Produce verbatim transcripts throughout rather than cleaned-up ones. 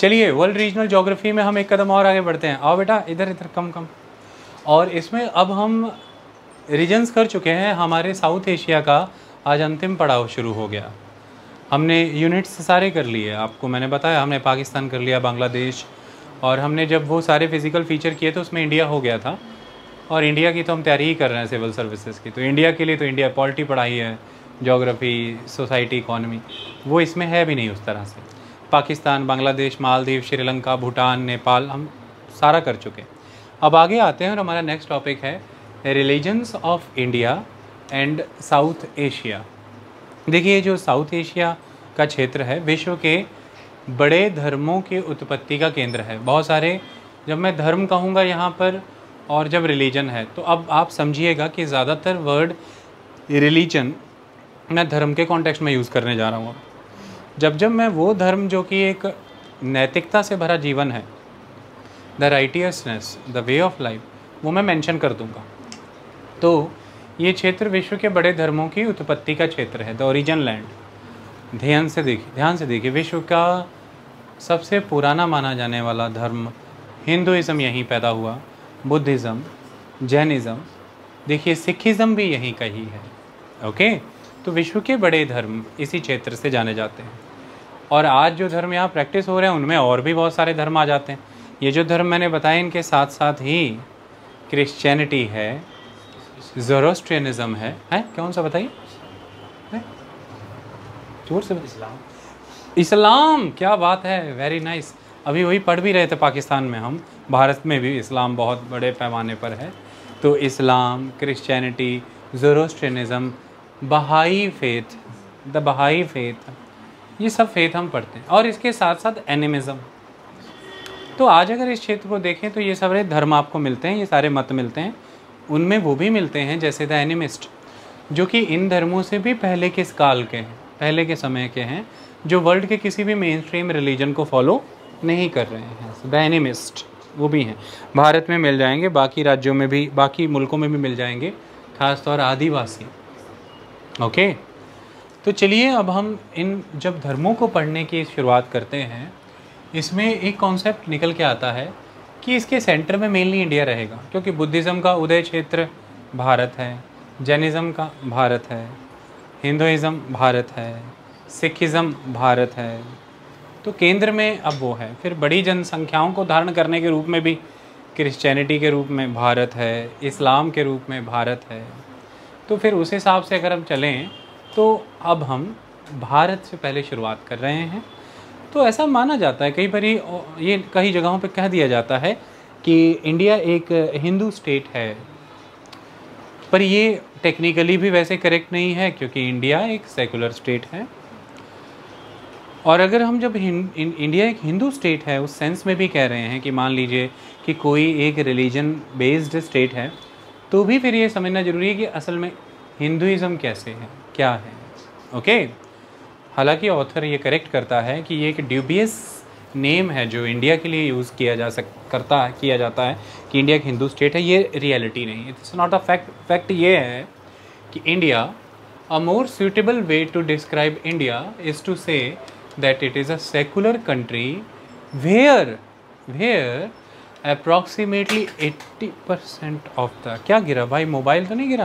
चलिए world regional geography में हम एक कदम और आगे बढ़ते हैं। आओ बेटा इधर इधर कम कम। और इसमें अब हम रीजन्स कर चुके हैं, हमारे साउथ एशिया का आज अंतिम पड़ाव शुरू हो गया। हमने यूनिट्स सारे कर लिए, आपको मैंने बताया, हमने पाकिस्तान कर लिया, बांग्लादेश, और हमने जब वो सारे फिजिकल फीचर किए तो उसमें इंडिया हो गया था। और इंडिया की तो हम तैयारी ही कर रहे हैं सिविल सर्विसेज की, तो इंडिया के लिए तो इंडिया पॉलिटी पढ़ाई है, ज्योग्राफी, सोसाइटी, इकॉनमी, वो इसमें है भी नहीं उस तरह से। पाकिस्तान, बांग्लादेश, मालदीव, श्रीलंका, भूटान, नेपाल, हम सारा कर चुके। अब आगे आते हैं और हमारा नेक्स्ट टॉपिक है religions of India and South Asia. देखिए जो साउथ एशिया का क्षेत्र है विश्व के बड़े धर्मों की उत्पत्ति का केंद्र है। बहुत सारे, जब मैं धर्म कहूँगा यहाँ पर और जब रिलीजन है, तो अब आप समझिएगा कि ज़्यादातर वर्ड रिलीजन मैं धर्म के कॉन्टेक्स्ट में यूज़ करने जा रहा हूँ। जब जब मैं वो धर्म जो कि एक नैतिकता से भरा जीवन है, the righteousness, the way of life, वो मैं मेंशन कर दूँगा। तो ये क्षेत्र विश्व के बड़े धर्मों की उत्पत्ति का क्षेत्र है, द ओरिजिन लैंड। ध्यान से देखिए, ध्यान से देखिए, विश्व का सबसे पुराना माना जाने वाला धर्म हिंदुइज़्म यहीं पैदा हुआ, बुद्धिज़्म, जैनिज़्म, देखिए सिखिज़्म भी यहीं का ही है। ओके, तो विश्व के बड़े धर्म इसी क्षेत्र से जाने जाते हैं। और आज जो धर्म यहाँ प्रैक्टिस हो रहे हैं उनमें और भी बहुत सारे धर्म आ जाते हैं। ये जो धर्म मैंने बताए इनके साथ साथ ही क्रिश्चियनिटी है, ज़ोरोस्ट्रियनिज़्म है, है कौन सा बताइए, जोर से, इस्लाम, इस्लाम, क्या बात है, वेरी नाइस। अभी वही पढ़ भी रहे थे पाकिस्तान में हम, भारत में भी इस्लाम बहुत बड़े पैमाने पर है। तो इस्लाम, क्रिश्चियनिटी, ज़ोरोस्ट्रियनिज़्म, बहाई फेथ, द बहाई फेथ, ये सब फेथ हम पढ़ते हैं। और इसके साथ साथ एनिमिज़म। तो आज अगर इस क्षेत्र को देखें तो ये सारे धर्म आपको मिलते हैं, ये सारे मत मिलते हैं। उनमें वो भी मिलते हैं जैसे द एनिमिस्ट, जो कि इन धर्मों से भी पहले के काल के हैं, पहले के समय के हैं, जो वर्ल्ड के किसी भी मेन स्ट्रीम रिलीजन को फॉलो नहीं कर रहे हैं। द एनिमिस्ट वो भी हैं, भारत में मिल जाएंगे, बाकी राज्यों में भी, बाकी मुल्कों में भी मिल जाएंगे, खासतौर आदिवासी। ओके, तो चलिए अब हम इन जब धर्मों को पढ़ने की शुरुआत करते हैं, इसमें एक कॉन्सेप्ट निकल के आता है कि इसके सेंटर में मेनली इंडिया रहेगा, क्योंकि बुद्धिज़्म का उदय क्षेत्र भारत है, जैनिज़्म का भारत है, हिंदुइज़्म भारत है, सिखिज़्म भारत है, तो केंद्र में अब वो है। फिर बड़ी जनसंख्याओं को धारण करने के रूप में भी क्रिश्चियनिटी के रूप में भारत है, इस्लाम के रूप में भारत है। तो फिर उस हिसाब से अगर हम चलें तो अब हम भारत से पहले शुरुआत कर रहे हैं। तो ऐसा माना जाता है, कई बार ये कई जगहों पे कह दिया जाता है कि इंडिया एक हिंदू स्टेट है, पर ये टेक्निकली भी वैसे करेक्ट नहीं है, क्योंकि इंडिया एक सेकुलर स्टेट है। और अगर हम जब इंडिया एक हिंदू स्टेट है उस सेंस में भी कह रहे हैं कि मान लीजिए कि कोई एक रिलीजन बेस्ड स्टेट है, तो भी फिर ये समझना ज़रूरी है कि असल में हिंदुइज़्म कैसे है, क्या है। ओके, हालांकि ऑथर ये करेक्ट करता है कि ये एक ड्यूबियस नेम है जो इंडिया के लिए यूज़ किया जा सक करता है किया जाता है कि इंडिया एक हिंदू स्टेट है, ये रियलिटी नहीं है, it's not a fact. Fact ये है कि India, a more suitable way to describe India is to say that it is a secular country where where approximately eighty percent of the, क्या गिरा भाई, मोबाइल तो नहीं गिरा?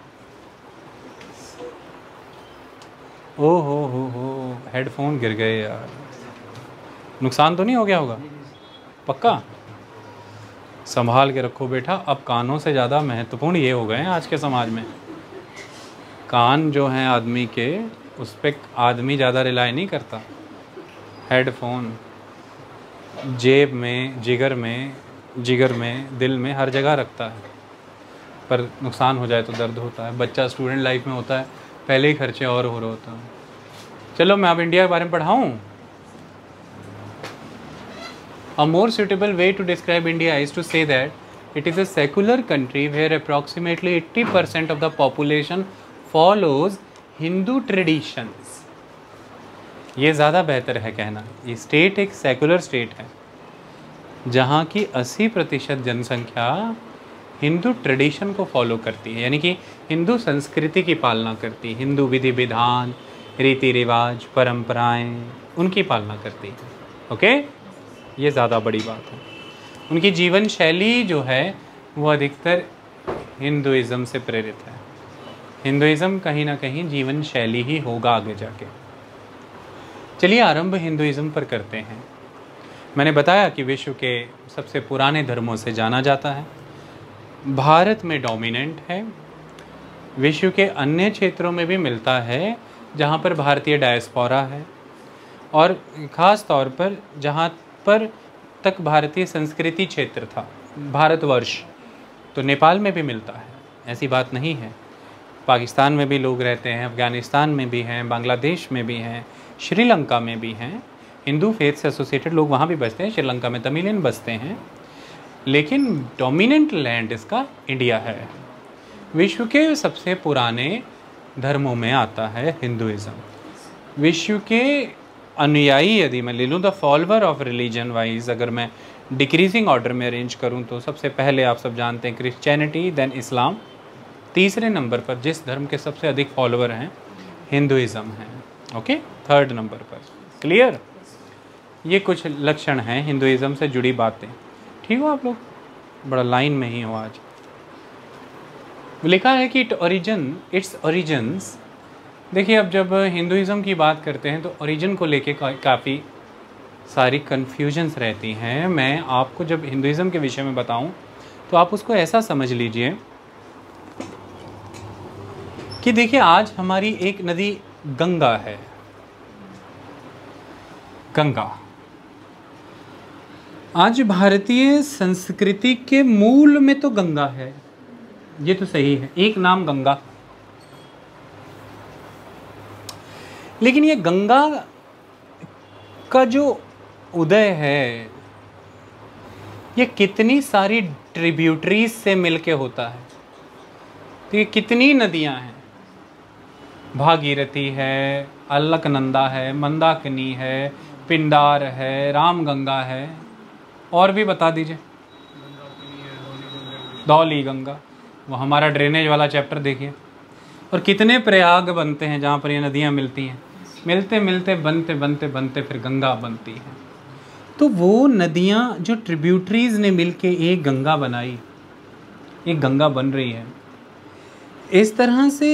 ओ हो हो हो हेडफोन गिर गए यार, नुकसान तो नहीं हो गया होगा? पक्का संभाल के रखो बेटा। अब कानों से ज़्यादा महत्वपूर्ण ये हो गए हैं आज के समाज में, कान जो हैं आदमी के, उस पर आदमी ज़्यादा रिलाई नहीं करता। हेडफोन जेब में, जिगर में, जिगर में, दिल में, हर जगह रखता है, पर नुकसान हो जाए तो दर्द होता है। बच्चा स्टूडेंट लाइफ में होता है, पहले ही खर्चे और हो रहे होता है। चलो मैं अब इंडिया के बारे में पढ़ाऊँ। A more suitable way to describe India is to say that it is a secular country where approximately eighty percent of the population follows Hindu traditions. ये ज़्यादा बेहतर है कहना, ये स्टेट एक सेकुलर स्टेट है जहाँ की अस्सी प्रतिशत जनसंख्या हिंदू ट्रेडिशन को फॉलो करती है, यानी कि हिंदू संस्कृति की पालना करती है, हिंदू विधि विधान, रीति रिवाज, परंपराएं, उनकी पालना करती है। ओके, ये ज़्यादा बड़ी बात है। उनकी जीवन शैली जो है वो अधिकतर हिंदुइज़्म से प्रेरित है। हिंदुइज़्म कहीं ना कहीं जीवन शैली ही होगा आगे जाके। चलिए आरंभ हिंदुइज़्म पर करते हैं। मैंने बताया कि विश्व के सबसे पुराने धर्मों से जाना जाता है, भारत में डोमिनेंट है, विश्व के अन्य क्षेत्रों में भी मिलता है जहाँ पर भारतीय डायस्पोरा है, और ख़ास तौर पर जहाँ पर तक भारतीय संस्कृति क्षेत्र था, भारतवर्ष, तो नेपाल में भी मिलता है, ऐसी बात नहीं है। पाकिस्तान में भी लोग रहते हैं, अफ़गानिस्तान में भी हैं, बांग्लादेश में भी हैं, श्रीलंका में भी हैं। हिंदू फेथ से एसोसिएटेड लोग वहाँ भी बसते हैं, श्रीलंका में तमिलियन बसते हैं, लेकिन डोमिनेंट लैंड इसका इंडिया है। विश्व के सबसे पुराने धर्मों में आता है हिंदुइज़्म। विश्व के अनुयायी यदि मैं ले लूँ, the follower of religion wise अगर मैं डिक्रीजिंग ऑर्डर में अरेंज करूँ, तो सबसे पहले आप सब जानते हैं क्रिश्चियनिटी, देन इस्लाम, तीसरे नंबर पर जिस धर्म के सबसे अधिक फॉलोअर हैं हिंदुइज़्म है। ओके, थर्ड नंबर पर। क्लियर? ये कुछ लक्षण हैं हिंदुइज़्म से जुड़ी बातें। ठीक हो आप लोग? बड़ा लाइन में ही हो आज। लिखा है कि इट ओरिजिन इट्स ओरिजिन्स। देखिए, अब जब हिंदुइज़्म की बात करते हैं तो ओरिजिन को लेके का, काफ़ी सारी कन्फ्यूजन्स रहती हैं। मैं आपको जब हिंदुइज़्म के विषय में बताऊं तो आप उसको ऐसा समझ लीजिए कि देखिए, आज हमारी एक नदी गंगा है, गंगा आज भारतीय संस्कृति के मूल में तो गंगा है, ये तो सही है, एक नाम गंगा। लेकिन ये गंगा का जो उदय है ये कितनी सारी ट्रिब्यूटरीज से मिलके होता है। तो ये कितनी नदियां हैं, भागीरथी है, अलकनंदा है, मंदाकिनी है, पिंडार है, रामगंगा है, और भी बता दीजिए। धौली गंगा, वो हमारा ड्रेनेज वाला चैप्टर देखिए। और कितने प्रयाग बनते हैं जहाँ पर ये नदियाँ मिलती हैं, मिलते मिलते बनते बनते बनते फिर गंगा बनती है। तो वो नदियाँ जो ट्रिब्यूटरीज ने मिलके एक गंगा बनाई, एक गंगा बन रही है। इस तरह से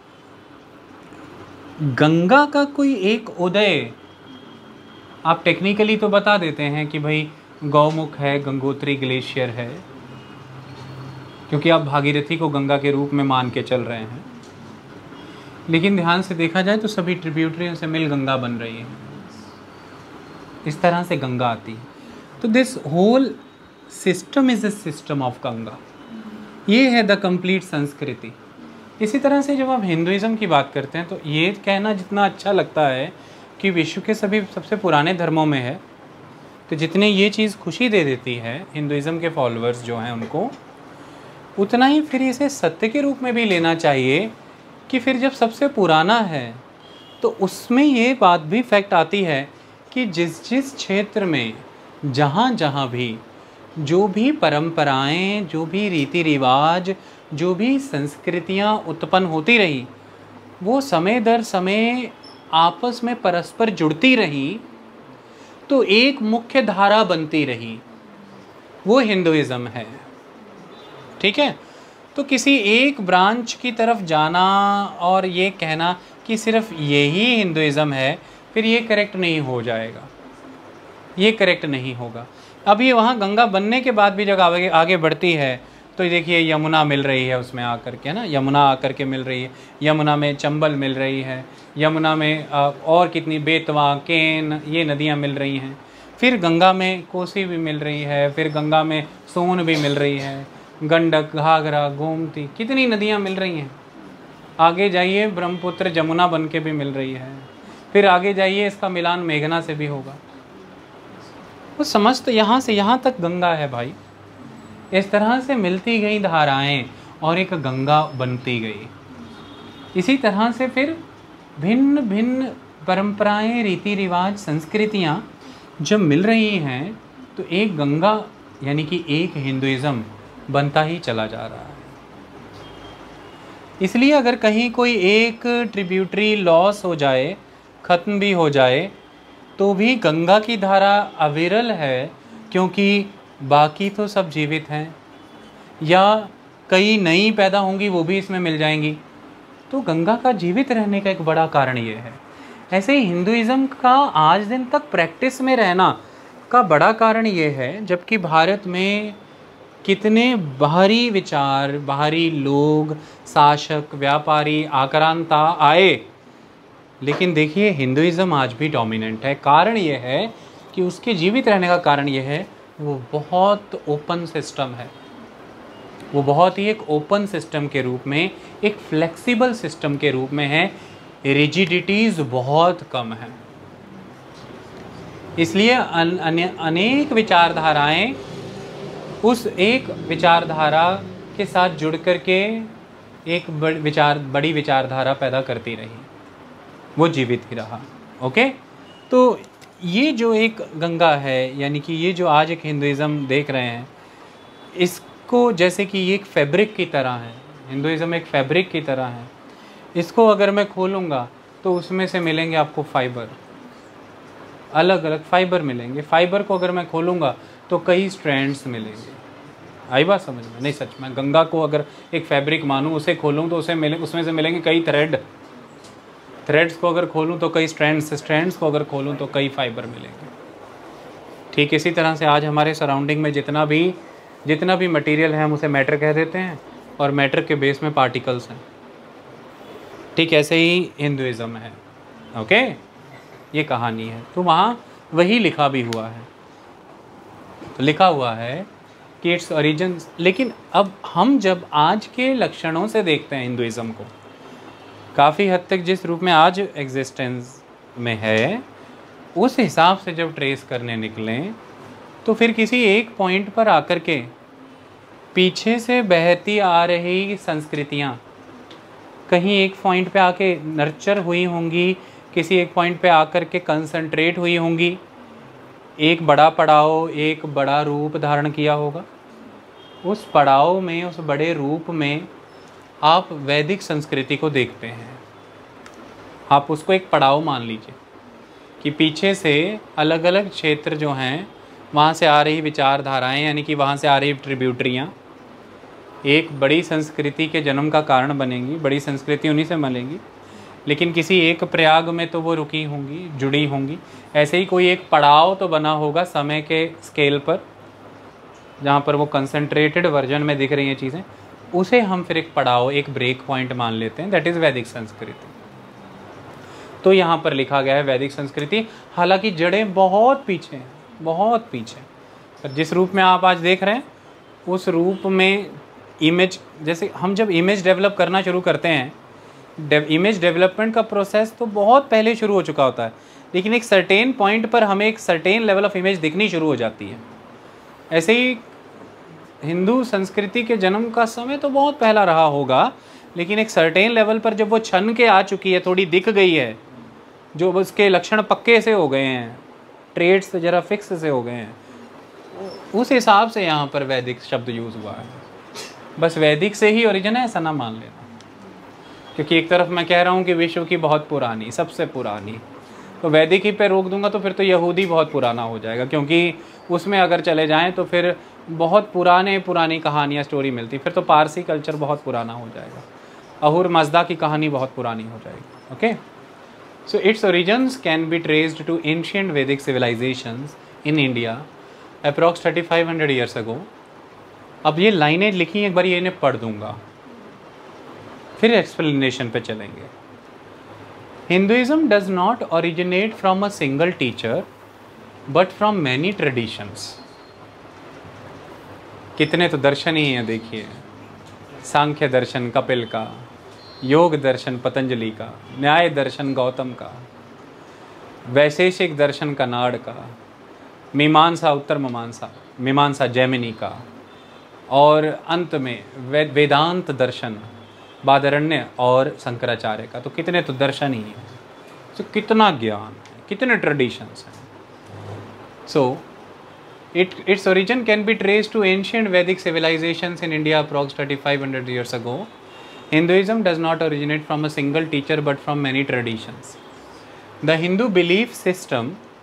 गंगा का कोई एक उदय आप टेक्निकली तो बता देते हैं कि भाई गौमुख है, गंगोत्री ग्लेशियर है, क्योंकि आप भागीरथी को गंगा के रूप में मान के चल रहे हैं। लेकिन ध्यान से देखा जाए तो सभी ट्रिब्यूटरियों से मिल गंगा बन रही है, इस तरह से गंगा आती है। तो this whole system is a system of Ganga. ये है द कंप्लीट संस्कृति। इसी तरह से जब आप हिंदुइज़्म की बात करते हैं तो ये कहना जितना अच्छा लगता है कि विश्व के सभी सबसे पुराने धर्मों में है, तो जितने ये चीज़ खुशी दे देती है हिंदुइज़्म के फॉलोअर्स जो हैं उनको, उतना ही फिर इसे सत्य के रूप में भी लेना चाहिए कि फिर जब सबसे पुराना है तो उसमें ये बात भी फैक्ट आती है कि जिस जिस क्षेत्र में जहाँ जहाँ भी जो भी परंपराएं, जो भी रीति रिवाज, जो भी संस्कृतियाँ उत्पन्न होती रही, वो समय दर समय आपस में परस्पर जुड़ती रही, तो एक मुख्य धारा बनती रही, वो हिंदुइज़्म है। ठीक है? तो किसी एक ब्रांच की तरफ जाना और ये कहना कि सिर्फ यही हिंदुइज़्म है, फिर ये करेक्ट नहीं हो जाएगा, ये करेक्ट नहीं होगा। अब ये वहाँ गंगा बनने के बाद भी जब आगे आगे बढ़ती है तो देखिए यमुना मिल रही है उसमें आकर के, ना, यमुना आकर के मिल रही है, यमुना में चंबल मिल रही है, यमुना में और कितनी बेतवा, केन, ये नदियाँ मिल रही हैं। फिर गंगा में कोसी भी मिल रही है, फिर गंगा में सोन भी मिल रही है, गंडक, घाघरा, गोमती, कितनी नदियाँ मिल रही हैं। आगे जाइए ब्रह्मपुत्र जमुना बन के भी मिल रही है, फिर आगे जाइए इसका मिलान मेघना से भी होगा। वो समस्त यहाँ से यहाँ तक गंगा है भाई। इस तरह से मिलती गई धाराएं और एक गंगा बनती गई। इसी तरह से फिर भिन्न भिन्न परंपराएं, रीति रिवाज, संस्कृतियाँ जब मिल रही हैं तो एक गंगा यानी कि एक हिंदुइज़्म बनता ही चला जा रहा है। इसलिए अगर कहीं कोई एक ट्रिब्यूटरी लॉस हो जाए, ख़त्म भी हो जाए, तो भी गंगा की धारा अविरल है, क्योंकि बाकी तो सब जीवित हैं, या कई नई पैदा होंगी वो भी इसमें मिल जाएंगी। तो गंगा का जीवित रहने का एक बड़ा कारण ये है। ऐसे ही हिंदुइज़्म का आज दिन तक प्रैक्टिस में रहना का बड़ा कारण ये है, जबकि भारत में कितने बाहरी विचार, बाहरी लोग, शासक, व्यापारी, आक्रांता आए, लेकिन देखिए हिंदुइज़्म आज भी डोमिनेंट है। कारण ये है कि उसके जीवित रहने का कारण ये है वो बहुत ओपन सिस्टम है। वो बहुत ही एक ओपन सिस्टम के रूप में, एक फ्लेक्सिबल सिस्टम के रूप में है। रिजिडिटीज़ बहुत कम है, इसलिए अन, अन, अनेक विचारधाराएं उस एक विचारधारा के साथ जुड़ कर के एक बड़ विचार बड़ी विचारधारा पैदा करती रही, वो जीवित ही रहा। ओके, तो ये जो एक गंगा है, यानी कि ये जो आज एक हिंदुइज़्म देख रहे हैं, इसको जैसे कि ये एक फैब्रिक की तरह है। हिंदुइज़्म एक फैब्रिक की तरह है। इसको अगर मैं खोलूँगा तो उसमें से मिलेंगे आपको फाइबर, अलग अलग फाइबर मिलेंगे। फाइबर को अगर मैं खोलूँगा तो कई स्ट्रैंड्स मिलेंगे। आई बात समझ में? नहीं, सच में गंगा को अगर एक फैब्रिक मानूँ, उसे खोलूँ तो उसे मिले उसमें से मिलेंगे कई थ्रेड। थ्रेड्स को अगर खोलूँ तो कई स्ट्रैंड्स, स्ट्रैंड्स को अगर खोलूँ तो कई फाइबर मिलेंगे। ठीक इसी तरह से आज हमारे सराउंडिंग में जितना भी जितना भी मटेरियल है हम उसे मैटर कह देते हैं, और मैटर के बेस में पार्टिकल्स हैं। ठीक ऐसे ही हिंदुइज़्म है। ओके, ये कहानी है। तो वहाँ वही लिखा भी हुआ है। तो लिखा हुआ है कि इट्स ओरिजिन्स। लेकिन अब हम जब आज के लक्षणों से देखते हैं हिंदुइज़्म को, काफ़ी हद तक जिस रूप में आज एग्जिस्टेंस में है, उस हिसाब से जब ट्रेस करने निकलें तो फिर किसी एक पॉइंट पर आकर के पीछे से बहती आ रही संस्कृतियाँ कहीं एक पॉइंट पे आके नर्चर हुई होंगी, किसी एक पॉइंट पे आकर के कंसंट्रेट हुई होंगी, एक बड़ा पड़ाव, एक बड़ा रूप धारण किया होगा। उस पड़ाव में, उस बड़े रूप में आप वैदिक संस्कृति को देखते हैं। आप उसको एक पड़ाव मान लीजिए कि पीछे से अलग अलग क्षेत्र जो हैं वहाँ से आ रही विचारधाराएं, यानी कि वहाँ से आ रही ट्रिब्यूटरियाँ एक बड़ी संस्कृति के जन्म का कारण बनेंगी। बड़ी संस्कृति उन्हीं से मिलेंगी, लेकिन किसी एक प्रयाग में तो वो रुकी होंगी, जुड़ी होंगी। ऐसे ही कोई एक पड़ाव तो बना होगा समय के स्केल पर, जहाँ पर वो कंसंट्रेटेड वर्जन में दिख रही हैं चीज़ें, उसे हम फिर एक पड़ाव, एक ब्रेक पॉइंट मान लेते हैं। दैट इज़ वैदिक संस्कृति। तो यहाँ पर लिखा गया है वैदिक संस्कृति, हालांकि जड़ें बहुत पीछे हैं, बहुत पीछे। पर जिस रूप में आप आज देख रहे हैं, उस रूप में इमेज, जैसे हम जब इमेज डेवलप करना शुरू करते हैं, डेव, इमेज डेवलपमेंट का प्रोसेस तो बहुत पहले शुरू हो चुका होता है, लेकिन एक सर्टेन पॉइंट पर हमें एक सर्टेन लेवल ऑफ इमेज दिखनी शुरू हो जाती है। ऐसे ही हिंदू संस्कृति के जन्म का समय तो बहुत पहला रहा होगा, लेकिन एक सर्टेन लेवल पर जब वो छन के आ चुकी है, थोड़ी दिख गई है, जो उसके लक्षण पक्के से हो गए हैं, ट्रेड्स ज़रा फिक्स से हो गए हैं, उस हिसाब से यहाँ पर वैदिक शब्द यूज़ हुआ है। बस वैदिक से ही ओरिजिन है ऐसा ना मान लेना, क्योंकि एक तरफ मैं कह रहा हूँ कि विश्व की बहुत पुरानी, सबसे पुरानी, तो वैदिक ही पे रोक दूंगा तो फिर तो यहूदी बहुत पुराना हो जाएगा, क्योंकि उसमें अगर चले जाएं तो फिर बहुत पुराने पुरानी कहानियाँ स्टोरी मिलती, फिर तो पारसी कल्चर बहुत पुराना हो जाएगा, अहुर मज़दा की कहानी बहुत पुरानी हो जाएगी। Okay, so its origins can be traced to ancient Vedic civilizations in India approx thirty five hundred years ago. अब ये लाइनें लिखी एक बार ये इन्हें पढ़ दूंगा, फिर एक्सप्लेनेशन पे चलेंगे। Hinduism does not originate from a single teacher, but from many traditions. कितने तो दर्शन ही हैं, देखिए, सांख्य दर्शन कपिल का, योग दर्शन पतंजलि का, न्याय दर्शन गौतम का, वैशेषिक दर्शन कनाड का, मीमांसा उत्तर मीमांसा मीमांसा जैमिनी का, और अंत में वेद वेदांत दर्शन बादरण्य और शंकराचार्य का। तो कितने तो दर्शन ही हैं, तो कितना ज्ञान है, कितने ट्रेडिशंस हैं। So it its origin can be traced to ancient Vedic civilizations in India approx thirty five hundred years ago. Hinduism does not originate from a single teacher but from many traditions. The Hindu belief system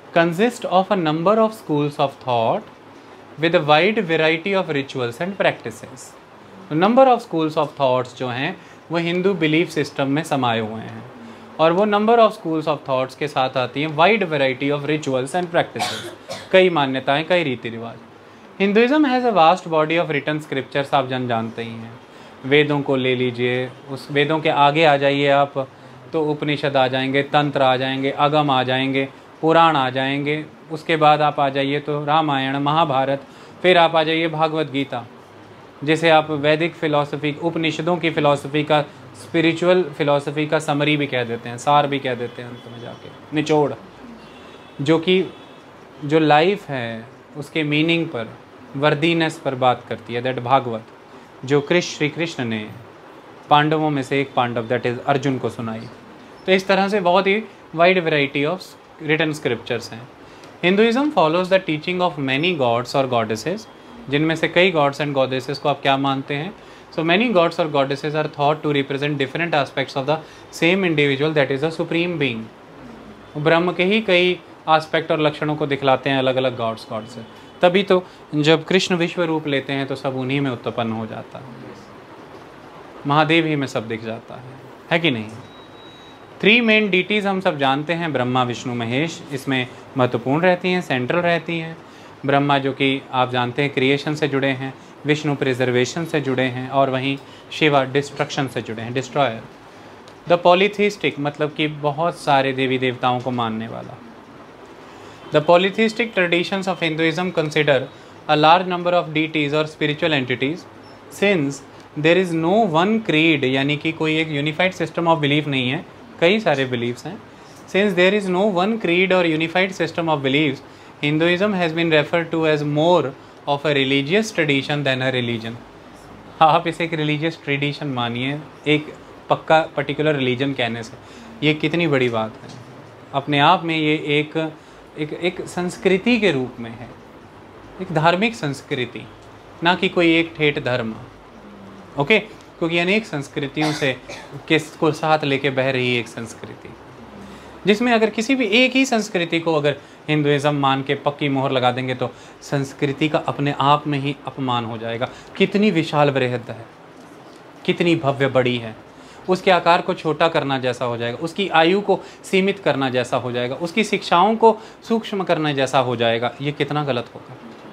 consist of a number of schools of thought with a wide variety of rituals and practices. Number of schools of thoughts जो हैं वो Hindu belief system में समाये हुए हैं, और वो number of schools of thoughts के साथ आती हैं wide variety of rituals and practices, कई मान्यताएं, कई रीति रिवाज। Hinduism has a vast body of written scriptures, आप जन जानते ही हैं। वेदों को ले लीजिए, उस वेदों के आगे आ जाइए आप तो उपनिषद आ जाएंगे, तंत्र आ जाएंगे, अगम आ जाएंगे, पुराण आ जाएंगे। उसके बाद आप आ जाइए तो रामायण, महाभारत, फिर आप आ जाइए भागवत गीता, जिसे आप वैदिक फ़िलॉसफी, उपनिषदों की फ़िलॉसफी का, स्पिरिचुअल फ़िलॉसफी का समरी भी कह देते हैं, सार भी कह देते हैं अंत में जाके, निचोड़, जो कि जो लाइफ है उसके मीनिंग पर, वर्दीनेस पर बात करती है। दैट भागवत जो कृष्ण श्री कृष्ण ने पांडवों में से एक पांडव दैट इज़ अर्जुन को सुनाई। तो इस तरह से बहुत ही wide variety of written scriptures हैं। Hinduism follows the teaching of many gods और गॉडेसेस, जिनमें से कई गॉड्स एंड गॉडेसेस को आप क्या मानते हैं? सो मैनी गॉड्स और goddesses are thought to represent different aspects of the same individual that is a supreme being. Brahma के ही कई आस्पेक्ट और लक्षणों को दिखलाते हैं अलग अलग गॉड्स गॉड से। तभी तो जब कृष्ण विश्व रूप लेते हैं तो सब उन्हीं में उत्पन्न हो जाता है, महादेव ही में सब दिख जाता है, है कि नहीं? थ्री मेन डीटीज़ हम सब जानते हैं, ब्रह्मा विष्णु महेश, इसमें महत्वपूर्ण रहती हैं, सेंट्रल रहती हैं। ब्रह्मा जो कि आप जानते हैं क्रिएशन से जुड़े हैं, विष्णु प्रिजर्वेशन से जुड़े हैं, और वहीं शिवा डिस्ट्रक्शन से जुड़े हैं, डिस्ट्रॉयर। द पॉलीथीस्टिक मतलब कि बहुत सारे देवी देवताओं को मानने वाला। The polytheistic traditions of Hinduism consider a large number of deities और spiritual entities, since there is no one creed, यानी कि कोई एक यूनिफाइड सिस्टम ऑफ बिलीफ नहीं है, कई सारे बिलीव्स हैं। Since there is no one creed और unified system of beliefs, Hinduism has been referred to as more of a religious tradition than a religion. आप इसे एक रिलीजियस ट्रेडिशन मानिए, एक पक्का पर्टिकुलर रिलीजन कहने से। ये कितनी बड़ी बात है, अपने आप में ये एक एक एक संस्कृति के रूप में है, एक धार्मिक संस्कृति, ना कि कोई एक ठेठ धर्म। ओके, क्योंकि अनेक संस्कृतियों से किसको साथ लेके बह रही है एक संस्कृति, जिसमें अगर किसी भी एक ही संस्कृति को अगर हिंदुइज्म मान के पक्की मोहर लगा देंगे तो संस्कृति का अपने आप में ही अपमान हो जाएगा। कितनी विशाल बृहद है, कितनी भव्य बड़ी है, उसके आकार को छोटा करना जैसा हो जाएगा, उसकी आयु को सीमित करना जैसा हो जाएगा, उसकी शिक्षाओं को सूक्ष्म करना जैसा हो जाएगा। ये कितना गलत होगा,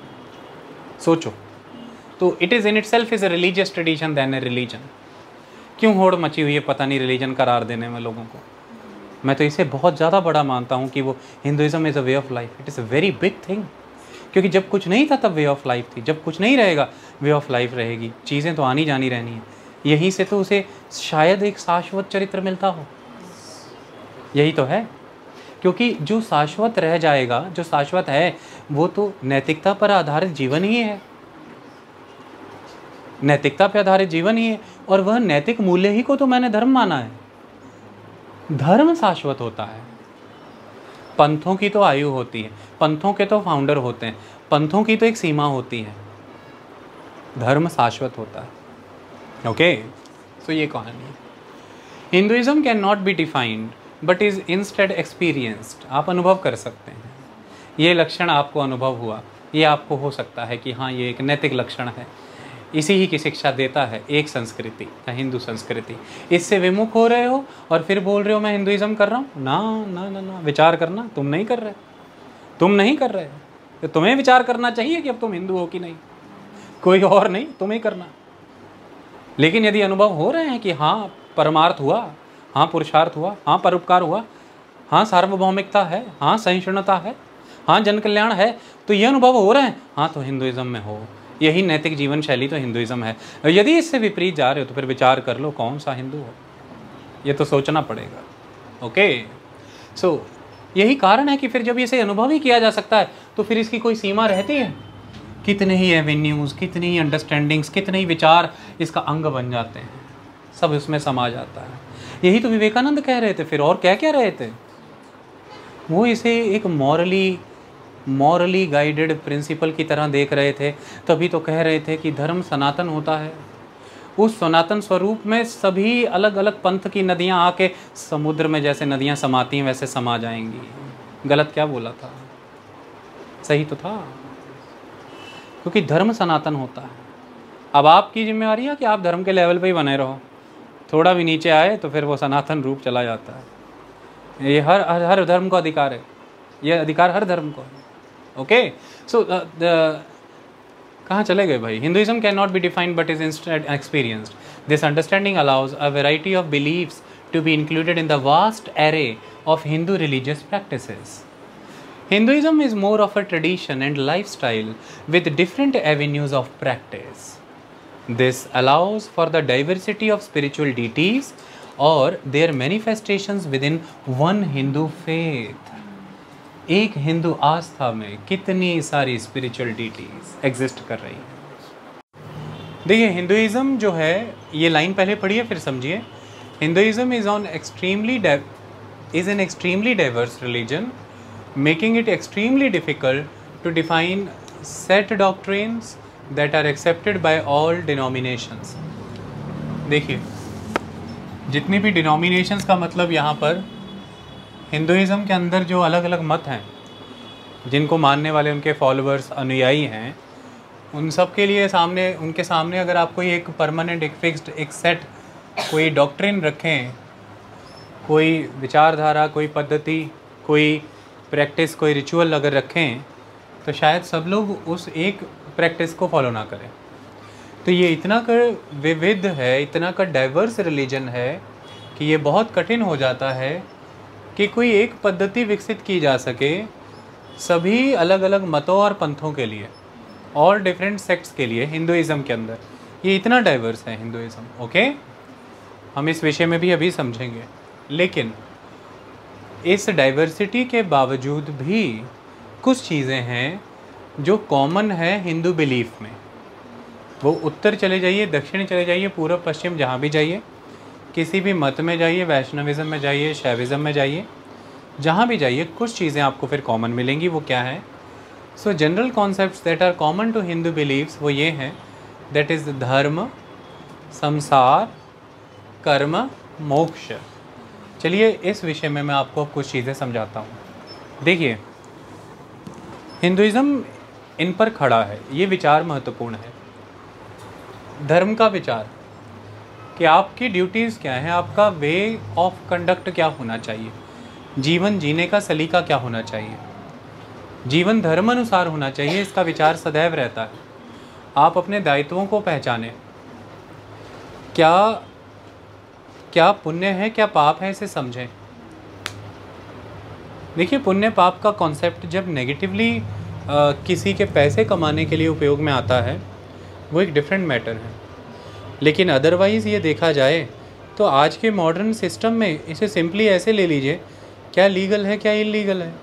सोचो। तो it is in itself is a religious tradition than a religion. क्यों होड़ मची हुई है पता नहीं रिलीजन करार देने में लोगों को। मैं तो इसे बहुत ज़्यादा बड़ा मानता हूँ कि वो Hinduism is a way of life, it is a very big thing. क्योंकि जब कुछ नहीं था तब वे ऑफ लाइफ थी, जब कुछ नहीं रहेगा वे ऑफ लाइफ रहेगी। चीज़ें तो आनी जानी रहनी है, यहीं से तो उसे शायद एक शाश्वत चरित्र मिलता हो। यही तो है, क्योंकि जो शाश्वत रह जाएगा, जो शाश्वत है, वो तो नैतिकता पर आधारित जीवन ही है, नैतिकता पर आधारित जीवन ही है। और वह नैतिक मूल्य ही को तो मैंने धर्म माना है। धर्म शाश्वत होता है। पंथों की तो आयु होती है, पंथों के तो फाउंडर होते हैं, पंथों की तो एक सीमा होती है, धर्म शाश्वत होता है। ओके, सो ये कहानी है। Hinduism can not be defined but is instead experienced. आप अनुभव कर सकते हैं, ये लक्षण आपको अनुभव हुआ, ये आपको हो सकता है कि हाँ ये एक नैतिक लक्षण है। इसी ही की शिक्षा देता है एक संस्कृति, हिंदू संस्कृति। इससे विमुख हो रहे हो और फिर बोल रहे हो मैं हिंदुइज्म कर रहा हूँ। ना ना ना ना, विचार करना, तुम नहीं कर रहे, तुम नहीं कर रहे, तो तुम्हें विचार करना चाहिए कि अब तुम हिंदू हो कि नहीं, कोई और नहीं, तुम्हें करना। लेकिन यदि अनुभव हो रहे हैं कि हाँ परमार्थ हुआ, हाँ पुरुषार्थ हुआ, हाँ परोपकार हुआ, हाँ सार्वभौमिकता है, हाँ सहिष्णुता है, हाँ जन कल्याण है, तो ये अनुभव हो रहे हैं, हाँ तो हिंदुइज्म में हो। यही नैतिक जीवन शैली तो हिंदुइज्म है। यदि इससे विपरीत जा रहे हो तो फिर विचार कर लो कौन सा हिंदू हो, ये तो सोचना पड़ेगा। ओके, सो so, यही कारण है कि फिर जब इसे अनुभव ही किया जा सकता है तो फिर इसकी कोई सीमा रहती है। कितने ही एवेन्यूज़, कितनी ही अंडरस्टैंडिंग्स, कितने ही विचार इसका अंग बन जाते हैं, सब इसमें समा जाता है। यही तो विवेकानंद कह रहे थे, फिर और क्या कह रहे थे वो, इसे एक मॉरली मॉरली गाइडेड प्रिंसिपल की तरह देख रहे थे। तभी तो कह रहे थे कि धर्म सनातन होता है, उस सनातन स्वरूप में सभी अलग अलग पंथ की नदियां आके समुद्र में जैसे नदियां समाती हैं वैसे समा जाएंगी। गलत क्या बोला था? सही तो था, क्योंकि धर्म सनातन होता है। अब आपकी जिम्मेवारी है कि आप धर्म के लेवल पे ही बने रहो, थोड़ा भी नीचे आए तो फिर वो सनातन रूप चला जाता है। ये हर हर, हर धर्म को अधिकार है, ये अधिकार हर धर्म को है। ओके, सो द कहाँ चले गए भाई? Hinduism can not be defined but is instead experienced. This understanding allows a variety of beliefs to be included in the vast array of Hindu religious practices. Hinduism is more of a tradition and lifestyle with different avenues of practice. This allows for the diversity of spiritual deities or their manifestations within one Hindu faith. एक हिंदू आस्था में कितनी सारी spiritual deities exist कर रही है। देखिए, Hinduism जो है, ये लाइन पहले पढ़िए फिर समझिए। Hinduism is on extremely is an extremely diverse religion, making it extremely difficult to define set doctrines that are accepted by all denominations. देखिए, जितनी भी denominations का मतलब यहाँ पर हिंदुइज्म के अंदर जो अलग अलग मत हैं, जिनको मानने वाले उनके फॉलोअर्स अनुयायी हैं, उन सब के लिए सामने उनके सामने अगर आप कोई एक परमानेंट, एक फिक्स्ड, एक सेट कोई डॉक्ट्रिन रखें, कोई विचारधारा, कोई पद्धति, कोई प्रैक्टिस, कोई रिचुअल अगर रखें, तो शायद सब लोग उस एक प्रैक्टिस को फॉलो ना करें। तो ये इतना कर विविध है, इतना कर डाइवर्स रिलीजन है कि ये बहुत कठिन हो जाता है कि कोई एक पद्धति विकसित की जा सके सभी अलग अलग मतों और पंथों के लिए, और डिफरेंट सेक्ट्स के लिए। हिंदुइज्म के अंदर ये इतना डाइवर्स है हिंदुइज्म। ओके, हम इस विषय में भी अभी समझेंगे। लेकिन इस डाइवर्सिटी के बावजूद भी कुछ चीज़ें हैं जो कॉमन है हिंदू बिलीफ में। वो उत्तर चले जाइए, दक्षिण चले जाइए, पूर्व पश्चिम, जहाँ भी जाइए, किसी भी मत में जाइए, वैष्णविज्म में जाइए, शैविज्म में जाइए, जहाँ भी जाइए, कुछ चीज़ें आपको फिर कॉमन मिलेंगी। वो क्या है? So general concepts that are common to Hindu beliefs वो ये हैं, दैट इज़ धर्म, संसार, कर्म, मोक्ष। चलिए इस विषय में मैं आपको कुछ चीज़ें समझाता हूँ। देखिए, हिंदुइज्म इन पर खड़ा है, ये विचार महत्वपूर्ण है। धर्म का विचार कि आपकी ड्यूटीज़ क्या हैं, आपका वे ऑफ कंडक्ट क्या होना चाहिए, जीवन जीने का सलीका क्या होना चाहिए, जीवन धर्म अनुसार होना चाहिए, इसका विचार सदैव रहता है। आप अपने दायित्वों को पहचानें, क्या क्या पुण्य है, क्या पाप है, इसे समझें। देखिए, पुण्य पाप का कॉन्सेप्ट जब नेगेटिवली किसी के पैसे कमाने के लिए उपयोग में आता है वो एक डिफरेंट मैटर है। लेकिन अदरवाइज़ ये देखा जाए तो आज के मॉडर्न सिस्टम में इसे सिंपली ऐसे ले लीजिए, क्या लीगल है, क्या इलीगल है,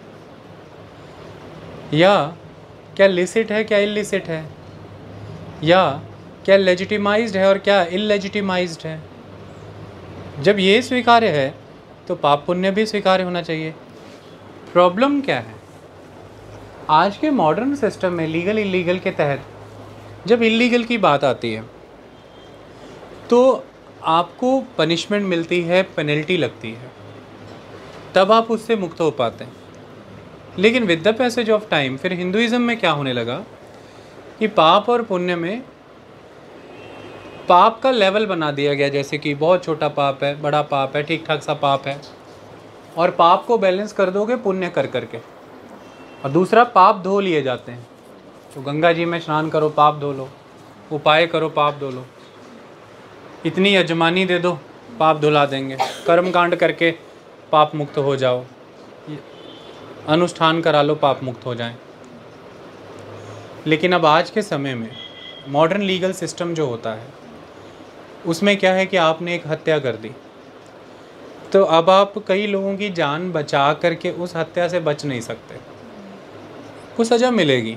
या क्या लिसिट है, क्या इलिसिट है, या क्या लेजिटिमाइज्ड है और क्या इलेजिटिमाइज्ड है। जब ये स्वीकार्य है तो पाप पुण्य भी स्वीकार्य होना चाहिए। प्रॉब्लम क्या है? आज के मॉडर्न सिस्टम में लीगल इलीगल के तहत जब इलीगल की बात आती है तो आपको पनिशमेंट मिलती है, पेनल्टी लगती है, तब आप उससे मुक्त हो पाते हैं। लेकिन with the passage of time फिर हिंदुइज्म में क्या होने लगा कि पाप और पुण्य में पाप का लेवल बना दिया गया, जैसे कि बहुत छोटा पाप है, बड़ा पाप है, ठीक ठाक सा पाप है, और पाप को बैलेंस कर दोगे पुण्य कर करके, और दूसरा पाप धो लिए जाते हैं। तो गंगा जी में स्नान करो, पाप धो लो, उपाय करो, पाप धो लो, इतनी यजमानी दे दो, पाप धुला देंगे, कर्म कांड करके पाप मुक्त हो जाओ, अनुष्ठान करा लो, पाप मुक्त हो जाएं। लेकिन अब आज के समय में मॉडर्न लीगल सिस्टम जो होता है उसमें क्या है कि आपने एक हत्या कर दी, तो अब आप कई लोगों की जान बचा करके उस हत्या से बच नहीं सकते, कुछ सज़ा मिलेगी।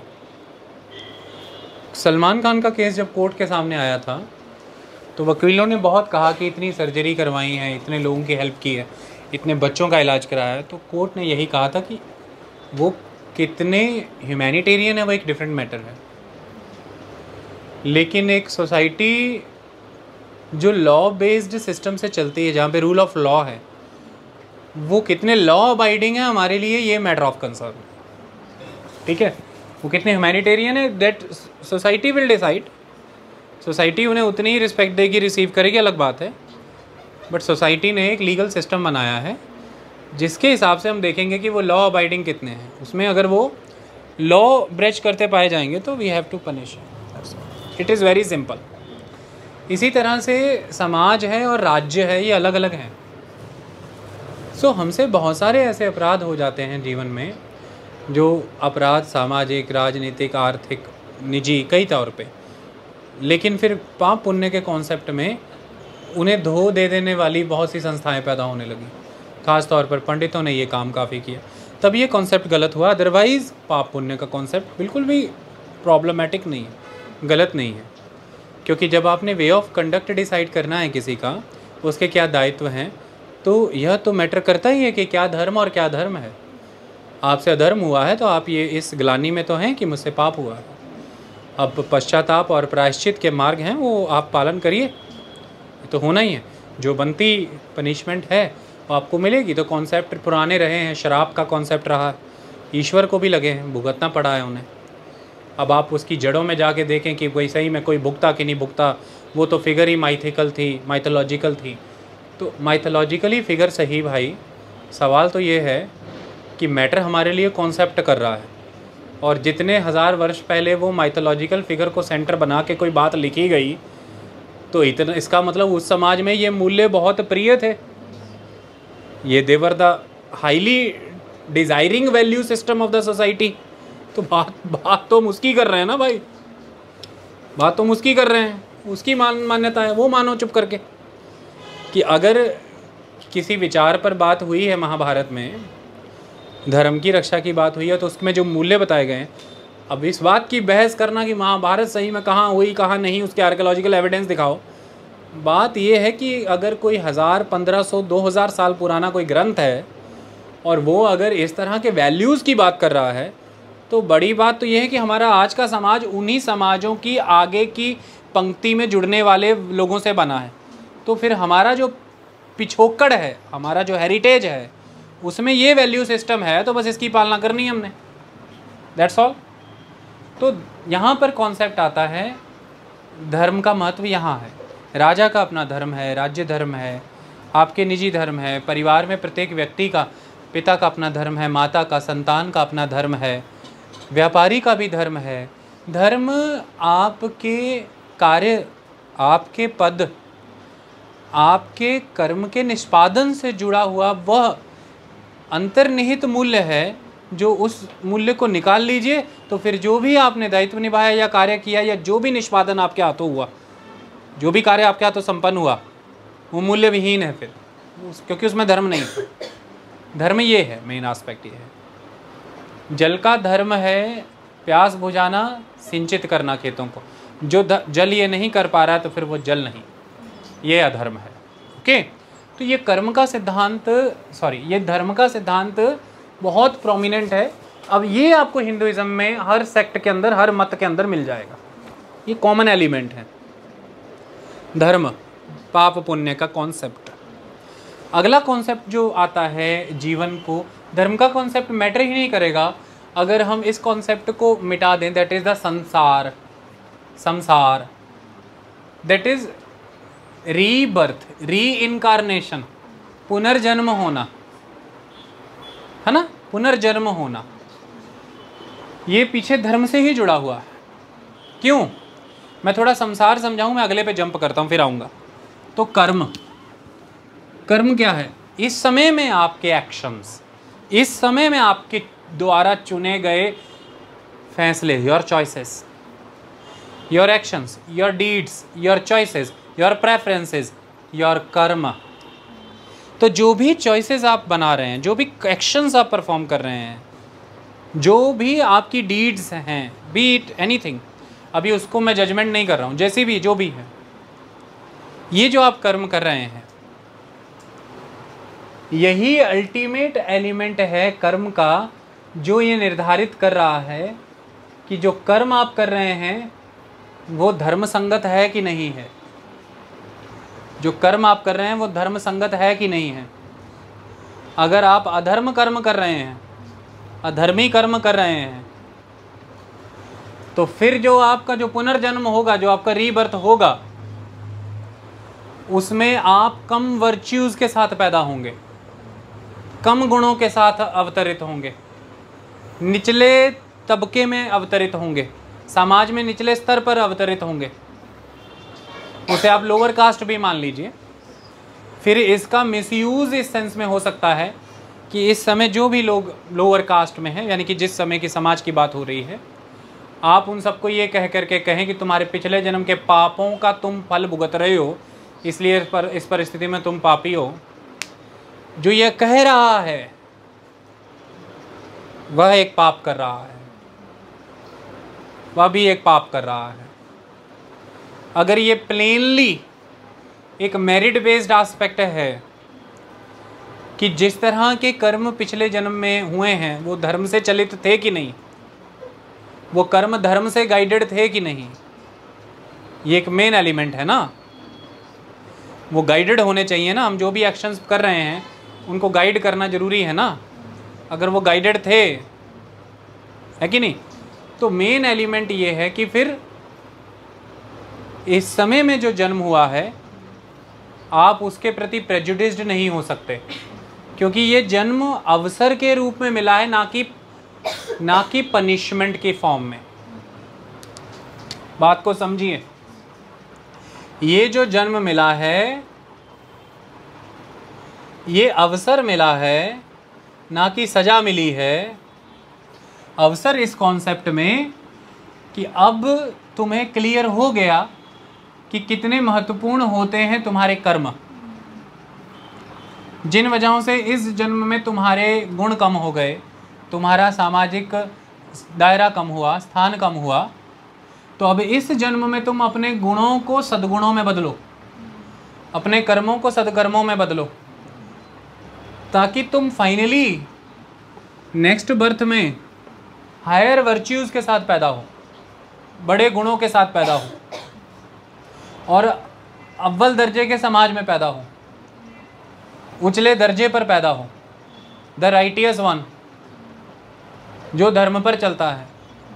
सलमान खान का केस जब कोर्ट के सामने आया था तो वकीलों ने बहुत कहा कि इतनी सर्जरी करवाई है, इतने लोगों की हेल्प की है, इतने बच्चों का इलाज कराया है, तो कोर्ट ने यही कहा था कि वो कितने ह्यूमैनिटेरियन है वो एक डिफरेंट मैटर है। लेकिन एक सोसाइटी जो लॉ बेस्ड सिस्टम से चलती है, जहाँ पे रूल ऑफ लॉ है, वो कितने लॉ अबाइडिंग है हमारे लिए ये मैटर ऑफ कंसर्न। ठीक है, वो कितने ह्यूमैनिटेरियन है, that society will decide. Society उन्हें उतनी ही रिस्पेक्ट देगी, रिसीव करेगी, अलग बात है, बट सोसाइटी ने एक लीगल सिस्टम बनाया है जिसके हिसाब से हम देखेंगे कि वो लॉ अबाइडिंग कितने हैं। उसमें अगर वो लॉ ब्रेच करते पाए जाएंगे तो we have to punish. It is very simple. इसी तरह से समाज है और राज्य है, ये अलग अलग हैं। सो so, हमसे बहुत सारे ऐसे अपराध हो जाते हैं जीवन में, जो अपराध सामाजिक, राजनीतिक, आर्थिक, निजी, कई तौर पे, लेकिन फिर पाप पुण्य के कॉन्सेप्ट में उन्हें धो दे देने वाली बहुत सी संस्थाएं पैदा होने लगी। ख़ास तौर पर पंडितों ने ये काम काफ़ी किया, तब ये कॉन्सेप्ट गलत हुआ। अदरवाइज़ पाप पुण्य का कॉन्सेप्ट बिल्कुल भी प्रॉब्लमेटिक नहीं है, गलत नहीं है, क्योंकि जब आपने वे ऑफ कंडक्ट डिसाइड करना है किसी का, उसके क्या दायित्व हैं, तो यह तो मैटर करता ही है कि क्या धर्म और क्या धर्म है। आपसे अधर्म हुआ है तो आप ये इस ग्लानि में तो हैं कि मुझसे पाप हुआ है। अब पश्चाताप और प्रायश्चित के मार्ग हैं, वो आप पालन करिए, तो होना ही है। जो बनती पनिशमेंट है वो आपको मिलेगी। तो कॉन्सेप्ट पुराने रहे हैं, शराब का कॉन्सेप्ट रहा, ईश्वर को भी लगे हैं, भुगतना पड़ा है उन्हें। अब आप उसकी जड़ों में जाके देखें कि कोई सही में कोई भुगता कि नहीं भुगता, वो तो फिगर ही माइथिकल थी, माइथोलॉजिकल थी। तो माइथोलॉजिकली फिगर सही भाई, सवाल तो ये है कि मैटर हमारे लिए कॉन्सेप्ट कर रहा है, और जितने हज़ार वर्ष पहले वो माइथोलॉजिकल फिगर को सेंटर बना के कोई बात लिखी गई, तो इतना इसका मतलब उस समाज में ये मूल्य बहुत प्रिय थे, ये they were the highly desiring value system of the society. तो बात बात तो हम उसकी कर रहे हैं ना भाई, बात तो हम उसकी कर रहे हैं, उसकी मान मान्यता है, वो मानो चुप करके। कि अगर किसी विचार पर बात हुई है महाभारत में, धर्म की रक्षा की बात हुई है, तो उसमें जो मूल्य बताए गए हैं, अब इस बात की बहस करना कि महाभारत सही में कहाँ हुई कहाँ नहीं, उसके आर्कियोलॉजिकल एविडेंस दिखाओ। बात यह है कि अगर कोई हज़ार, पंद्रह सौ, दो हज़ार साल पुराना कोई ग्रंथ है और वो अगर इस तरह के वैल्यूज़ की बात कर रहा है, तो बड़ी बात तो यह है कि हमारा आज का समाज उन्हीं समाजों की आगे की पंक्ति में जुड़ने वाले लोगों से बना है। तो फिर हमारा जो पिछोकड़ है, हमारा जो हेरिटेज है, उसमें ये वैल्यू सिस्टम है, तो बस इसकी पालना करनी है हमने, दैट्स ऑल। तो यहाँ पर कॉन्सेप्ट आता है, धर्म का महत्व यहाँ है। राजा का अपना धर्म है, राज्य धर्म है, आपके निजी धर्म है, परिवार में प्रत्येक व्यक्ति का, पिता का अपना धर्म है, माता का, संतान का अपना धर्म है, व्यापारी का भी धर्म है। धर्म आपके कार्य, आपके पद, आपके कर्म के निष्पादन से जुड़ा हुआ वह अंतर्निहित मूल्य है, जो उस मूल्य को निकाल लीजिए तो फिर जो भी आपने दायित्व निभाया या कार्य किया या जो भी निष्पादन आपके हाथों हुआ, जो भी कार्य आपके हाथों संपन्न हुआ, वो मूल्य विहीन है फिर, क्योंकि उसमें धर्म नहीं है। धर्म ये है, मेन एस्पेक्ट ये है। जल का धर्म है प्यास बुझाना, सिंचित करना खेतों को। जो जल ये नहीं कर पा रहा है तो फिर वो जल नहीं, ये अधर्म है। ओके, तो ये कर्म का सिद्धांत, सॉरी ये धर्म का सिद्धांत बहुत प्रोमिनेंट है। अब ये आपको हिंदुइज्म में हर सेक्ट के अंदर, हर मत के अंदर मिल जाएगा, ये कॉमन एलिमेंट है, धर्म, पाप पुण्य का कॉन्सेप्ट। अगला कॉन्सेप्ट जो आता है जीवन को, धर्म का कॉन्सेप्ट मैटर ही नहीं करेगा अगर हम इस कॉन्सेप्ट को मिटा दें, that is the samsara, samsara, that is rebirth, reincarnation, पुनर्जन्म होना, है ना, पुनर्जन्म होना, ये पीछे धर्म से ही जुड़ा हुआ है। क्यों? मैं थोड़ा संसार समझाऊं, मैं अगले पे जंप करता हूं, फिर आऊंगा। तो कर्म, कर्म क्या है? इस समय में आपके एक्शंस, इस समय में आपके द्वारा चुने गए फैसले, your choices, your actions, your deeds, your choices, your preferences, your karma. तो जो भी चॉइसेस आप बना रहे हैं, जो भी एक्शंस आप परफॉर्म कर रहे हैं, जो भी आपकी डीड्स हैं, बी इट एनीथिंग, अभी उसको मैं जजमेंट नहीं कर रहा हूँ, जैसी भी जो भी है, ये जो आप कर्म कर रहे हैं, यही अल्टीमेट एलिमेंट है कर्म का, जो ये निर्धारित कर रहा है कि जो कर्म आप कर रहे हैं वो धर्म संगत है कि नहीं है। जो कर्म आप कर रहे हैं वो धर्म संगत है कि नहीं है। अगर आप अधर्म कर्म कर रहे हैं, अधर्मी कर्म कर रहे हैं, तो फिर जो आपका जो पुनर्जन्म होगा, जो आपका रीबर्थ होगा, उसमें आप कम वर्च्यूज़ के साथ पैदा होंगे, कम गुणों के साथ अवतरित होंगे, निचले तबके में अवतरित होंगे, समाज में निचले स्तर पर अवतरित होंगे, उसे आप लोअर कास्ट भी मान लीजिए। फिर इसका मिसयूज़ इस सेंस में हो सकता है कि इस समय जो भी लोग लोअर कास्ट में हैं, यानी कि जिस समय की समाज की बात हो रही है, आप उन सबको ये कह करके कहें कि तुम्हारे पिछले जन्म के पापों का तुम फल भुगत रहे हो, इसलिए इस पर इस परिस्थिति में तुम पापी हो। जो ये कह रहा है वह एक पाप कर रहा है, वह भी एक पाप कर रहा है। अगर ये प्लेनली एक मेरिट बेस्ड एस्पेक्ट है कि जिस तरह के कर्म पिछले जन्म में हुए हैं वो धर्म से चलित थे कि नहीं, वो कर्म धर्म से गाइडेड थे कि नहीं, ये एक मेन एलिमेंट है ना। वो गाइडेड होने चाहिए ना, हम जो भी एक्शंस कर रहे हैं उनको गाइड करना जरूरी है ना। अगर वो गाइडेड थे, है कि नहीं, तो मेन एलिमेंट ये है कि फिर इस समय में जो जन्म हुआ है आप उसके प्रति प्रेजुडिस्ड नहीं हो सकते, क्योंकि ये जन्म अवसर के रूप में मिला है, ना कि ना कि पनिशमेंट के फॉर्म में। बात को समझिए, ये जो जन्म मिला है ये अवसर मिला है, ना कि सजा मिली है। अवसर इस कॉन्सेप्ट में कि अब तुम्हें क्लियर हो गया कि कितने महत्वपूर्ण होते हैं तुम्हारे कर्म, जिन वजहों से इस जन्म में तुम्हारे गुण कम हो गए, तुम्हारा सामाजिक दायरा कम हुआ, स्थान कम हुआ, तो अब इस जन्म में तुम अपने गुणों को सद्गुणों में बदलो, अपने कर्मों को सद्कर्मों में बदलो, ताकि तुम फाइनली नेक्स्ट बर्थ में हायर वर्च्यूज़ के साथ पैदा हो, बड़े गुणों के साथ पैदा हो और अव्वल दर्जे के समाज में पैदा हो, उचले दर्जे पर पैदा हो, द राइटियस वन, जो धर्म पर चलता है।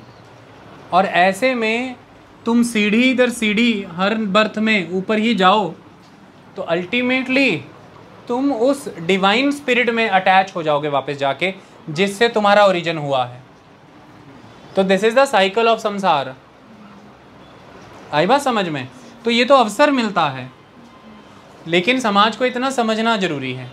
और ऐसे में तुम सीढ़ी दर सीढ़ी हर बर्थ में ऊपर ही जाओ तो अल्टीमेटली तुम उस डिवाइन स्पिरिट में अटैच हो जाओगे वापस जाके, जिससे तुम्हारा ओरिजिन हुआ है। तो this is the cycle of samsara. आई बात समझ में? तो ये तो अवसर मिलता है, लेकिन समाज को इतना समझना जरूरी है,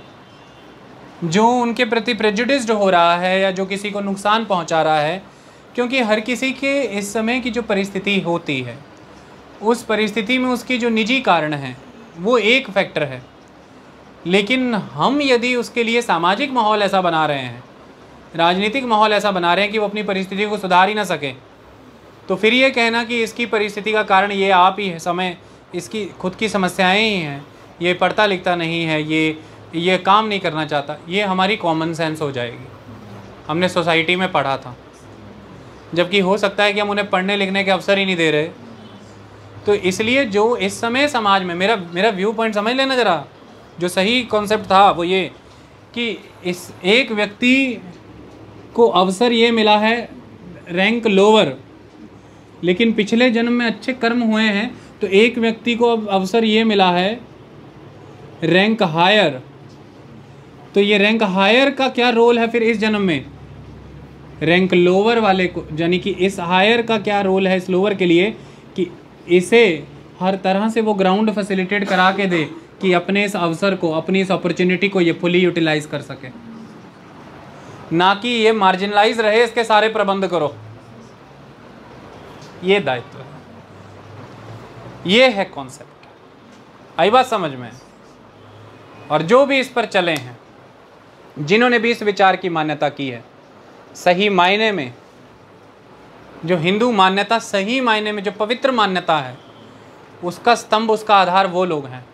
जो उनके प्रति प्रेजुडिस्ड हो रहा है या जो किसी को नुकसान पहुंचा रहा है, क्योंकि हर किसी के इस समय की जो परिस्थिति होती है, उस परिस्थिति में उसकी जो निजी कारण है वो एक फैक्टर है, लेकिन हम यदि उसके लिए सामाजिक माहौल ऐसा बना रहे हैं, राजनीतिक माहौल ऐसा बना रहे हैं कि वो अपनी परिस्थिति को सुधार ही ना सके, तो फिर ये कहना कि इसकी परिस्थिति का कारण ये आप ही है, समय इसकी खुद की समस्याएं ही हैं, ये पढ़ता लिखता नहीं है, ये ये काम नहीं करना चाहता, ये हमारी कॉमन सेंस हो जाएगी। हमने सोसाइटी में पढ़ा था, जबकि हो सकता है कि हम उन्हें पढ़ने लिखने के अवसर ही नहीं दे रहे। तो इसलिए जो इस समय समाज में, मेरा मेरा व्यू पॉइंट समझ लेना ज़रा, जो सही कॉन्सेप्ट था वो ये कि इस एक व्यक्ति को अवसर ये मिला है रैंक लोअर, लेकिन पिछले जन्म में अच्छे कर्म हुए हैं, तो एक व्यक्ति को अब अवसर ये मिला है रैंक हायर। तो ये रैंक हायर का क्या रोल है फिर इस जन्म में रैंक लोअर वाले को, यानी कि इस हायर का क्या रोल है इस लोअर के लिए कि इसे हर तरह से वो ग्राउंड फैसिलिटेट करा के दे कि अपने इस अवसर को, अपनी इस अपॉर्चुनिटी को ये फुली यूटिलाइज कर सके, ना कि ये मार्जिनलाइज रहे, इसके सारे प्रबंध करो। ये दायित्व है, ये है कॉन्सेप्ट। आई बात समझ में? और जो भी इस पर चले हैं, जिन्होंने भी इस विचार की मान्यता की है, सही मायने में जो हिंदू मान्यता, सही मायने में जो पवित्र मान्यता है, उसका स्तंभ, उसका आधार वो लोग हैं।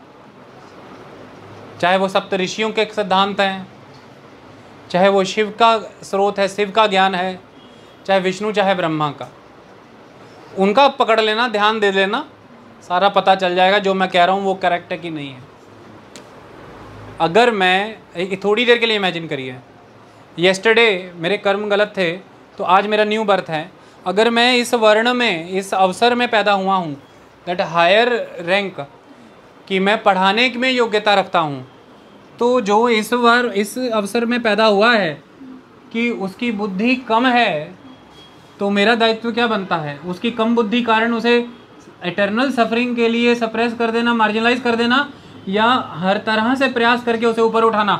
चाहे वो सप्त ऋषियों के सिद्धांत हैं, चाहे वो शिव का स्रोत है, शिव का ज्ञान है, चाहे विष्णु, चाहे ब्रह्मा का, उनका पकड़ लेना, ध्यान दे लेना, सारा पता चल जाएगा जो मैं कह रहा हूँ वो करेक्ट है कि नहीं है। अगर मैं थोड़ी देर के लिए इमेजिन करिए, येस्टरडे मेरे कर्म गलत थे तो आज मेरा न्यू बर्थ है, अगर मैं इस वर्ण में, इस अवसर में पैदा हुआ हूँ, दैट हायर रैंक, कि मैं पढ़ाने में योग्यता रखता हूँ, तो जो इस वर्ग इस अवसर में पैदा हुआ है कि उसकी बुद्धि कम है, तो मेरा दायित्व क्या बनता है? उसकी कम बुद्धि कारण उसे इटर्नल सफरिंग के लिए सप्रेस कर देना, मार्जिनलाइज कर देना, या हर तरह से प्रयास करके उसे ऊपर उठाना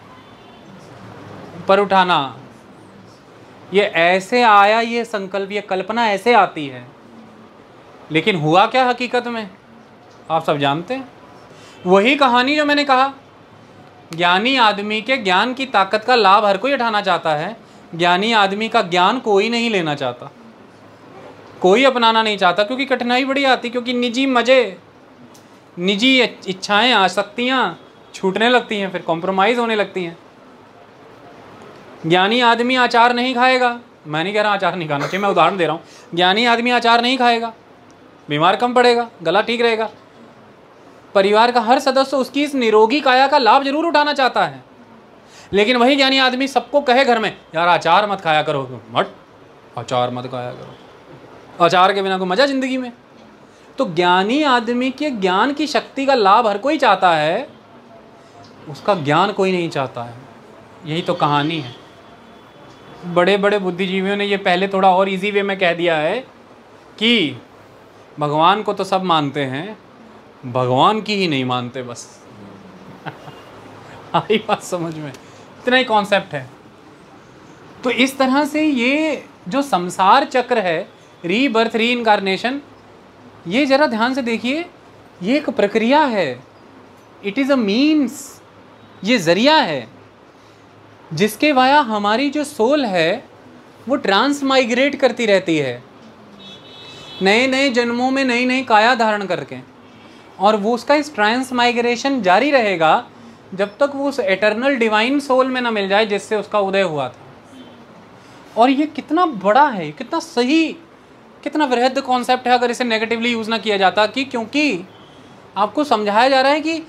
ऊपर उठाना ये ऐसे आया, ये संकल्प, ये कल्पना ऐसे आती है, लेकिन हुआ क्या हकीकत में आप सब जानते हैं। वही कहानी जो मैंने कहा, ज्ञानी आदमी के ज्ञान की ताकत का लाभ हर कोई उठाना चाहता है, ज्ञानी आदमी का ज्ञान कोई नहीं लेना चाहता, कोई अपनाना नहीं चाहता, क्योंकि कठिनाई बड़ी आती, क्योंकि निजी मजे, निजी इच्छाएं, आसक्तियां छूटने लगती हैं, फिर कॉम्प्रोमाइज़ होने लगती हैं। ज्ञानी आदमी अचार नहीं खाएगा, मैं नहीं कह रहा अचार नहीं खाना चाहिए, मैं उदाहरण दे रहा हूँ। ज्ञानी आदमी अचार नहीं खाएगा, बीमार कम पड़ेगा, गला ठीक रहेगा, परिवार का हर सदस्य उसकी इस निरोगी काया का लाभ जरूर उठाना चाहता है। लेकिन वही ज्ञानी आदमी सबको कहे घर में, यार अचार मत खाया करो, मत अचार मत खाया करो, अचार के बिना कोई मजा जिंदगी में। तो ज्ञानी आदमी के ज्ञान की शक्ति का लाभ हर कोई चाहता है, उसका ज्ञान कोई नहीं चाहता है। यही तो कहानी है। बड़े बड़े बुद्धिजीवियों ने ये पहले थोड़ा और इजी वे में कह दिया है कि भगवान को तो सब मानते हैं, भगवान की ही नहीं मानते बस। आई बात समझ में? इतना ही कॉन्सेप्ट है। तो इस तरह से ये जो संसार चक्र है, रीबर्थ, री इनकारनेशन, ये जरा ध्यान से देखिए, ये एक प्रक्रिया है। इट इज़ अ मीन्स, ये जरिया है जिसके वाया हमारी जो सोल है वो ट्रांस माइग्रेट करती रहती है, नए नए जन्मों में नई नई काया धारण करके, और वो उसका इस ट्रांस माइग्रेशन जारी रहेगा जब तक वो उस एटर्नल डिवाइन सोल में ना मिल जाए जिससे उसका उदय हुआ था। और ये कितना बड़ा है, कितना सही, कितना वृहद कॉन्सेप्ट है अगर इसे नेगेटिवली यूज़ ना किया जाता। कि क्योंकि आपको समझाया जा रहा है कि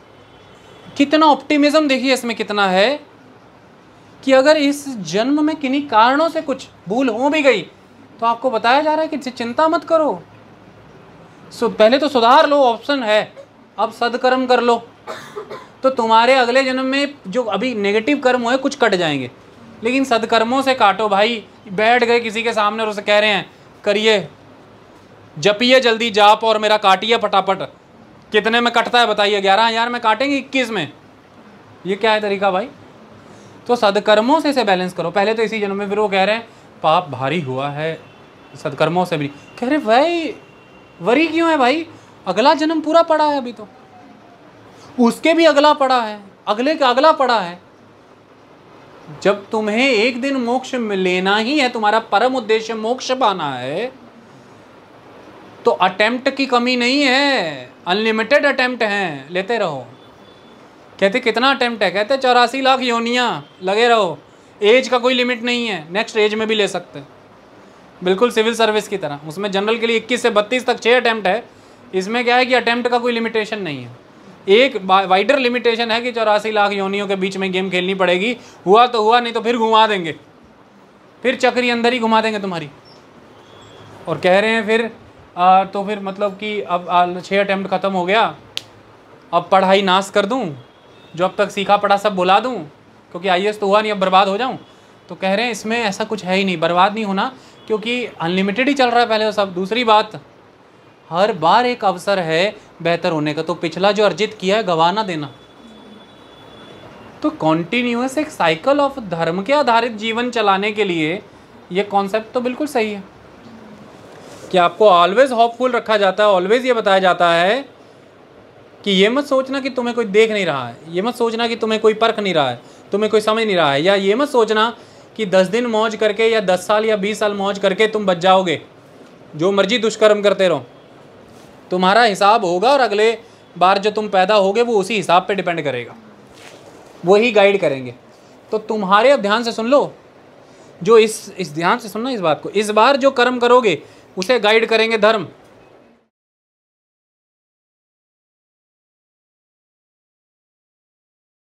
कितना ऑप्टिमिज्म, देखिए इसमें कितना है कि अगर इस जन्म में किन्हीं कारणों से कुछ भूल हो भी गई तो आपको बताया जा रहा है कि चिंता मत करो, सो पहले तो सुधार लो, ऑप्शन है, अब सदकर्म कर लो, तो तुम्हारे अगले जन्म में जो अभी नेगेटिव कर्म हुए कुछ कट जाएंगे। लेकिन सदकर्मों से काटो भाई। बैठ गए किसी के सामने और उसे कह रहे हैं करिए, जपिए जल्दी जाप और मेरा काटिए फटाफट, कितने में कटता है बताइए? ग्यारह हज़ार में काटेंगे, इक्कीस में? ये क्या है तरीका भाई? तो सदकर्मों से इसे बैलेंस करो पहले तो इसी जन्म में। फिर वो कह रहे हैं पाप भारी हुआ है, सदकर्मों से भी। कह रहे भाई वरी क्यों है भाई, अगला जन्म पूरा पड़ा है, अभी तो उसके भी अगला पड़ा है, अगले का अगला पड़ा है। जब तुम्हें एक दिन मोक्ष लेना ही है, तुम्हारा परम उद्देश्य मोक्ष पाना है, तो अटेम्प्ट की कमी नहीं है, अनलिमिटेड अटेम्प्ट हैं, लेते रहो। कहते कितना अटेम्प्ट है? कहते चौरासी लाख योनियां, लगे रहो, एज का कोई लिमिट नहीं है, नेक्स्ट एज में भी ले सकते हैं, बिल्कुल सिविल सर्विस की तरह। उसमें जनरल के लिए इक्कीस से बत्तीस तक छः अटेम्प्ट है, इसमें क्या है कि अटेम्प्ट का कोई लिमिटेशन नहीं है। एक वाइडर लिमिटेशन है कि चौरासी लाख योनियों के बीच में गेम खेलनी पड़ेगी, हुआ तो हुआ, नहीं तो फिर घुमा देंगे, फिर चक्री अंदर ही घुमा देंगे तुम्हारी। और कह रहे हैं फिर आ, तो फिर मतलब कि अब छः अटेम्प्ट ख़त्म हो गया, अब पढ़ाई नाश कर दूँ, जो अब तक सीखा पढ़ा सब भुला दूँ, क्योंकि आई ए एस तो हुआ नहीं, अब बर्बाद हो जाऊँ। तो कह रहे हैं इसमें ऐसा कुछ है ही नहीं, बर्बाद नहीं होना, क्योंकि अनलिमिटेड ही चल रहा है पहले तो सब। दूसरी बात, हर बार एक अवसर है बेहतर होने का, तो पिछला जो अर्जित किया है गवा ना देना। तो कॉन्टिन्यूअस एक साइकिल ऑफ धर्म के आधारित जीवन चलाने के लिए ये कॉन्सेप्ट तो बिल्कुल सही है कि आपको ऑलवेज होपफुल रखा जाता है, ऑलवेज ये बताया जाता है कि ये मत सोचना कि तुम्हें कोई देख नहीं रहा है, ये मत सोचना कि तुम्हें कोई परख नहीं रहा है, तुम्हें कोई समझ नहीं रहा है, या ये मत सोचना कि दस दिन मौज करके या दस साल या बीस साल मौज करके तुम बच जाओगे, जो मर्जी दुष्कर्म करते रहो, तुम्हारा हिसाब होगा और अगले बार जो तुम पैदा होगे वो उसी हिसाब पे डिपेंड करेगा, वही गाइड करेंगे। तो तुम्हारे, अब ध्यान से सुन लो, जो इस इस ध्यान से सुनना इस बात को, इस बार जो कर्म करोगे उसे गाइड करेंगे धर्म,